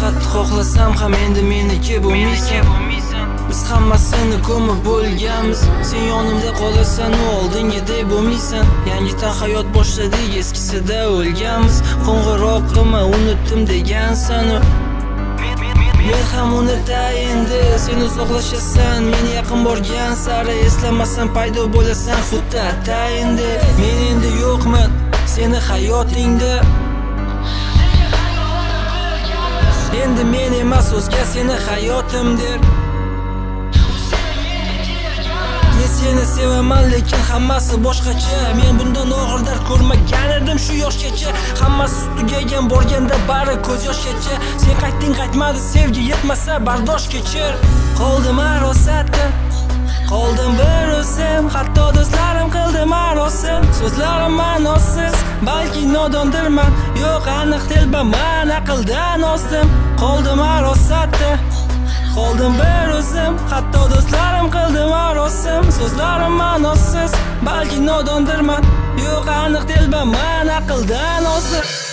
qattiq xohlasam ham endi meniki bo'lmaysan. Biz hammasini ko'mib bo'lganmiz. Sen yonimda qolasan, u oldingidek bo'lmaysan. Yangidan hayot boshladik, eskisida o'lganmiz. Qo'ng'iroq qilma, unutdim degansan. Men ham unutay endi, sen uzoqlashasan. Meni yaqin borgan sari eslamasam paydo bo'lasan, xuddi atay endi. Men endi yo'qman seni hayotingda. Endi men emas o'zga seni hayotim der. Men seni sevaman lekin hammasi boshqacha. Men bundan og'ir dard ko'rmagan edim shu yoshgacha. Hammasi tugagan borganda bari ko'z yoshgacha. Sen qaytding qaytmadi sevgi yetmasa bardosh kechir. Qoldim arosatda, qoldim bir o'zim. Hatto do'stlarim qildi marosim. So'zlarim ma'nosiz, balki nodondirman. Yo'q aniq telbaman, aqldan ozdim. Qoldim arosatda, qoldim bir o'zim. Hatto do'stlarim qildi marosim. So'zlarim ma'nosiz, balki nodondirman. Yo'q aniq telbaman, aqldan ozdim.